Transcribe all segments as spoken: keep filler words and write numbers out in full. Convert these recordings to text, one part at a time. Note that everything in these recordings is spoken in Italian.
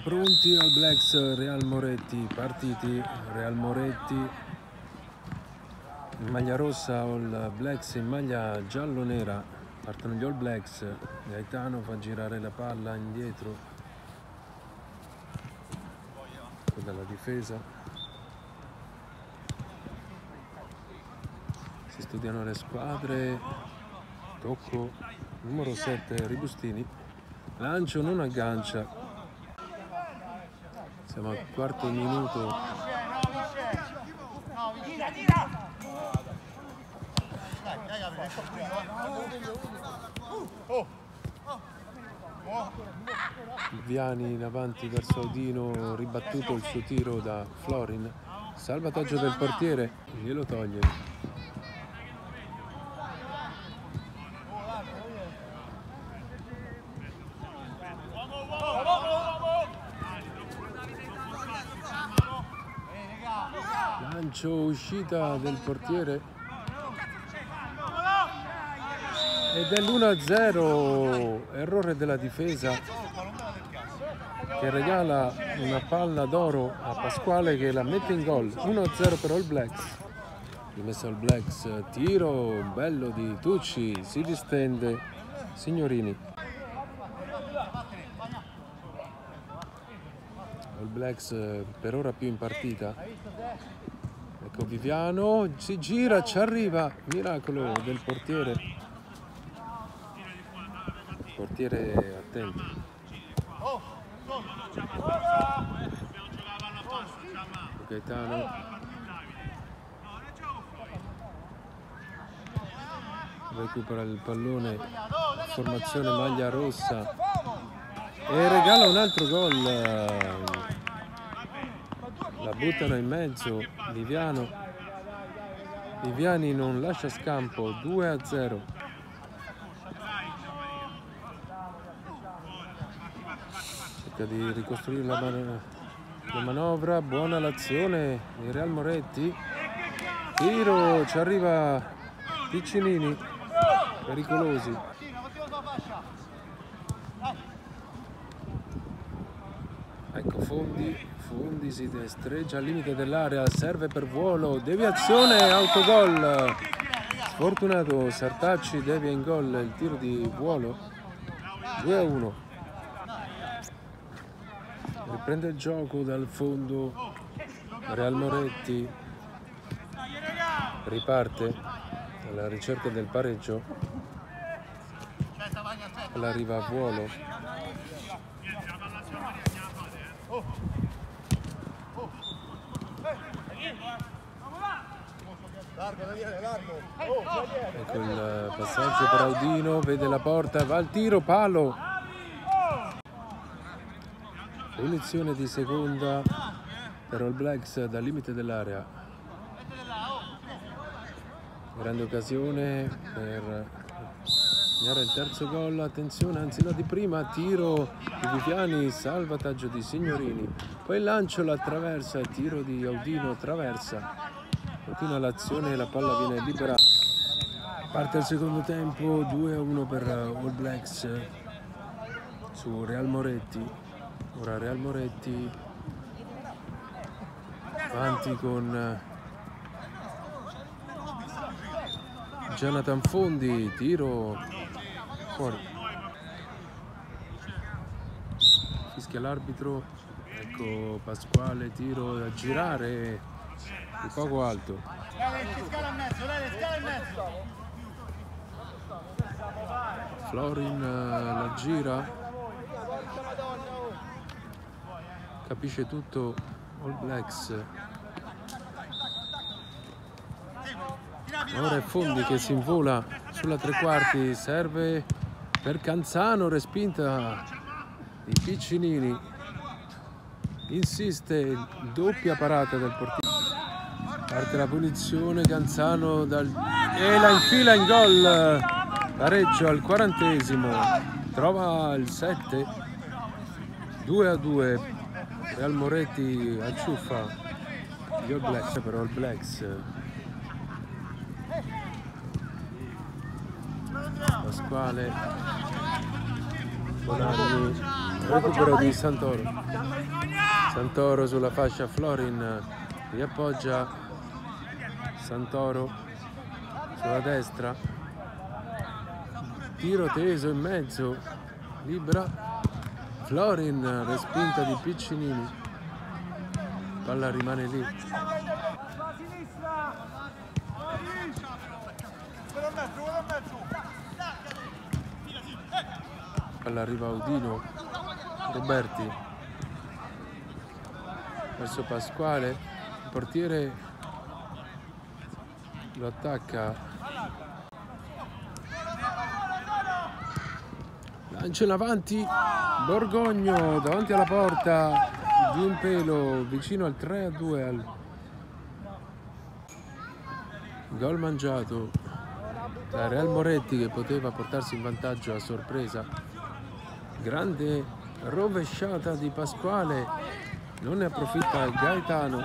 pronti All Blacks, Real Moretti, partiti. Real Moretti in maglia rossa, All Blacks in maglia giallo-nera. Partono gli All Blacks, Gaetano fa girare la palla indietro dalla difesa. Si studiano le squadre, tocco, numero sette Ribustini, lancio non aggancia. Siamo al quarto minuto. Viani in avanti verso Audino, ribattuto il suo tiro da Florin. Salvataggio del portiere, glielo toglie. Lancio, uscita del portiere ed è l'uno a zero, errore della difesa che regala una palla d'oro a Pasquale che la mette in gol. Uno a zero per All Blacks. Rimessa All Blacks, tiro bello di Tucci, si distende Signorini. All Blacks per ora più in partita. Ecco Viviano, si gira, ci arriva, miracolo del portiere. Portiere attento. Gaetano. Recupera il pallone, formazione maglia rossa e regala un altro gol. La buttano in mezzo, Viviano. Viviani non lascia scampo, due a zero. Cerca di ricostruire la, man la manovra, buona l'azione di Real Moretti. Tiro, ci arriva Piccinini, pericolosi. Ecco Fondi. Fondi si destreggia al limite dell'area, serve per Vuolo, deviazione, autogol. Sfortunato Sartacci, devia in gol il tiro di Vuolo. due a uno. Riprende il gioco dal fondo Real Moretti. Riparte alla ricerca del pareggio. Arriva a Vuolo. Ecco il passaggio per Audino, vede la porta, va al tiro, palo. Punizione di seconda per All Blacks dal limite dell'area. Grande occasione per segnare il terzo gol. Attenzione, anzi no, di prima, tiro di Viviani, salvataggio di Signorini. Poi il lancio, la traversa, tiro di Audino, traversa. Continua l'azione e la palla viene libera. Parte il secondo tempo, due a uno per All Blacks su Real Moretti. Ora Real Moretti avanti con Jonathan Fondi, tiro fuori. Fischia l'arbitro. Ecco Pasquale, tiro da girare di poco alto. Florin la gira, capisce tutto All Blacks. Ora è Fondi che si invola sulla tre quarti, serve per Canzano, respinta di Piccinini. Insiste, doppia parata del portiere. Parte la punizione, Canzano dal... e la infila in gol. Pareggio al quarantesimo, trova il sette. due a due. Real Moretti acciuffa gli All Blacks, però All Blacks. Pasquale Bonanni, recupero di Santoro. Santoro sulla fascia, Florin riappoggia Santoro sulla destra, tiro teso in mezzo, libera Florin, respinta di Piccinini, palla rimane lì. Palla arriva Udino, Roberti verso Pasquale, il portiere lo attacca, lancia in avanti, Borgogno davanti alla porta di un pelo, vicino al tre a due, al gol mangiato da Real Moretti, che poteva portarsi in vantaggio a sorpresa. Grande rovesciata di Pasquale, non ne approfitta Gaetano.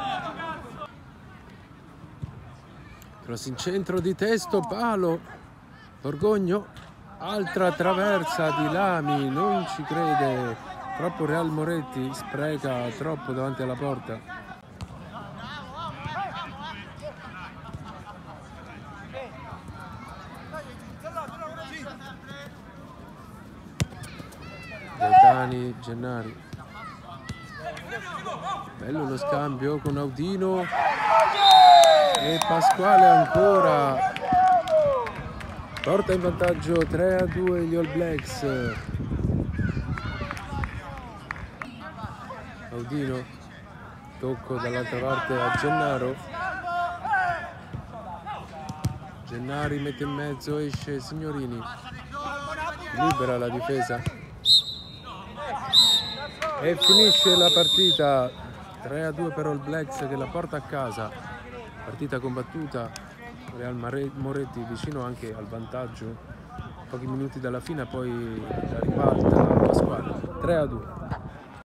Cross in centro di Testo, palo, Borgogno, altra traversa di Lami, non ci crede, troppo Real Moretti, spreca troppo davanti alla porta. Gaetani, Gennari, bello lo scambio con Audino e Pasquale ancora, porta in vantaggio tre a due gli All Blacks. Audino, tocco dall'altra parte a Gennaro, Gennari mette in mezzo, esce Signorini, libera la difesa e finisce la partita. Tre a due per All Blacks, che la porta a casa. Partita combattuta, Real Moretti vicino anche al vantaggio, pochi minuti dalla fine, poi la ribalta Pasquale. tre a due.